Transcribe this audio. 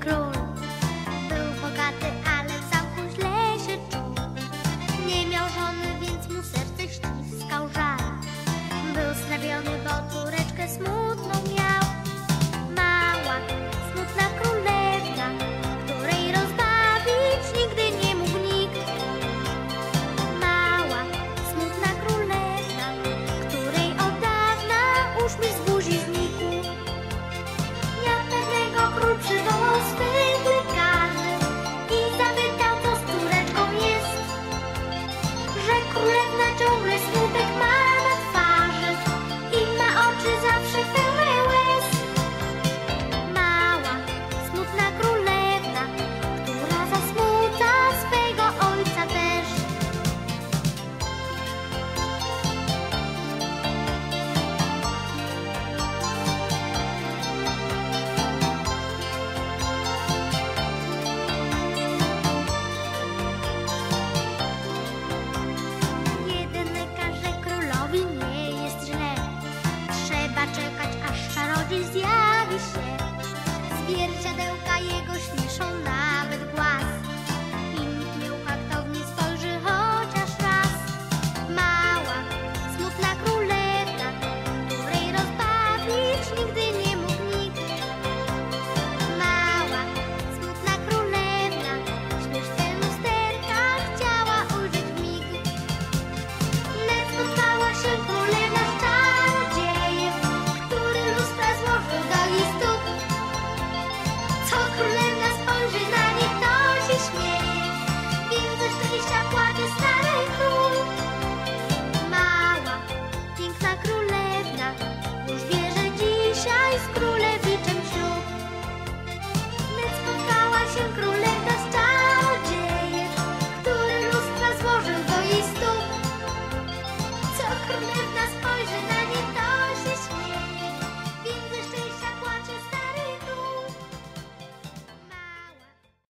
król. Był bogaty, ale w zamku źle się czuł. Nie miał żony, więc mu serce ściskał żal. Był strawiony, bo córeczkę smutną miał. Mała, smutna królewna, której rozbawić nigdy nie mógł nikt. Mała, smutna królewna, której od dawna uśmiech z buzi znikł. Dnia pewnego król przywołał swych lekarzy i zapytał, co z córeczką jest. Że królewna ciągle smutek ma na twarzy i ma oczy zawsze pełne łez. Mała, smutna królewna, która zasmuca swego ojca też. Jeden lekarz, że królowi nie jest źle. Trzeba czekać, aż czarodziej zjawi